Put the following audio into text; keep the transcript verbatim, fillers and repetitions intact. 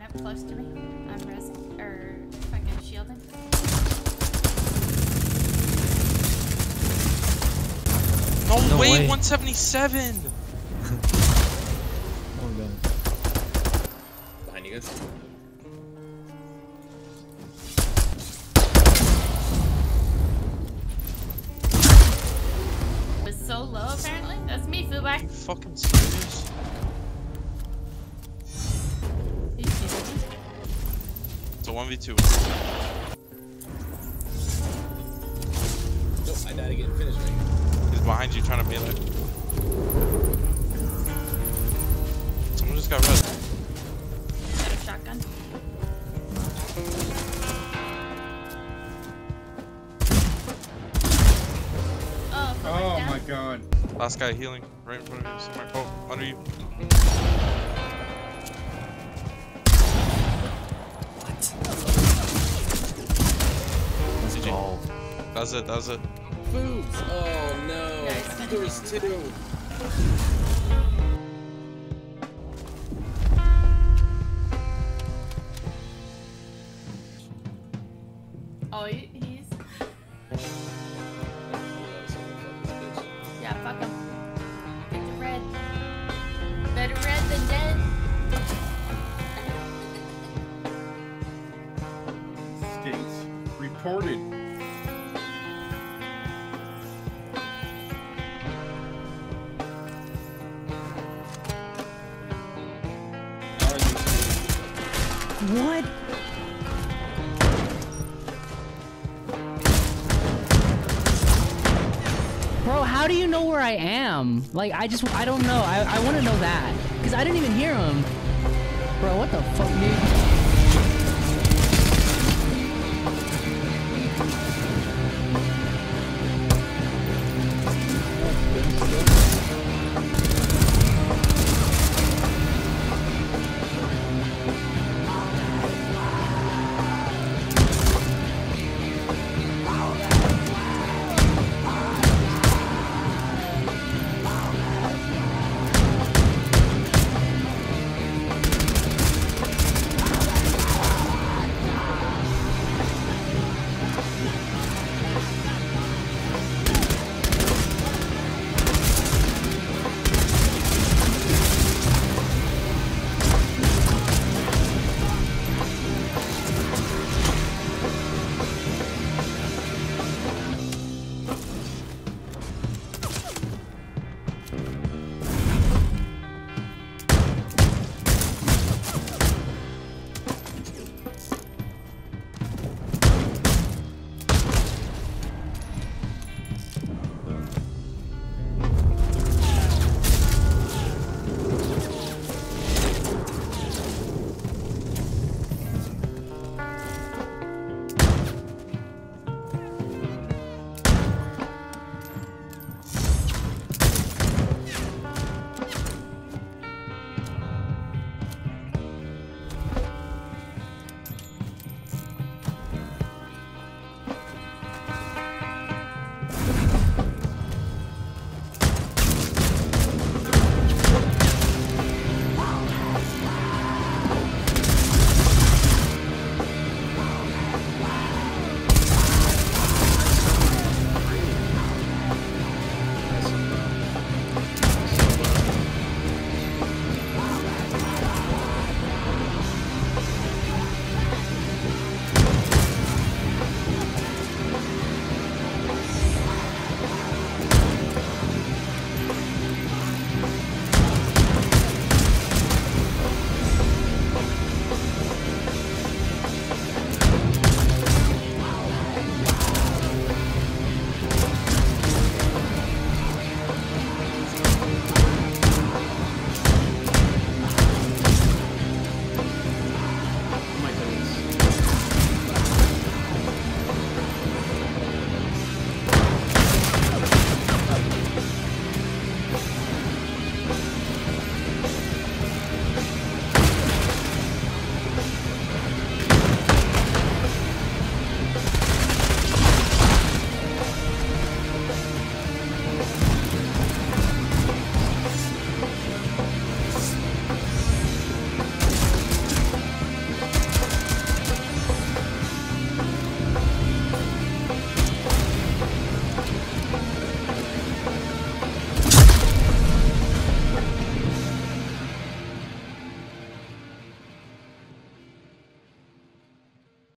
up close to me. I'm resing or fucking shielding. No, No way, way. one seventy-seven. Oh god. Behind you guys. It was so low apparently. That's me, Fullback. You fucking serious? You kidding me? It's a one v two. Nope, I died again. Finish right. He's behind you trying to melee. Someone just got red. Got a shotgun. Oh, Fullback Oh down. my god. Last guy healing right in front of you. Somewhere. Oh, under you. Let's go. That's it. That's it. Boobs. Oh no. Nice. There was two. Oh, he, he's. Yeah, fuck him. Get the red. Better red than dead. Stinks. Reported. What? Bro, how do you know where I am? Like, I just, I don't know. I, I want to know that. Because I didn't even hear him. Bro, what the fuck, dude?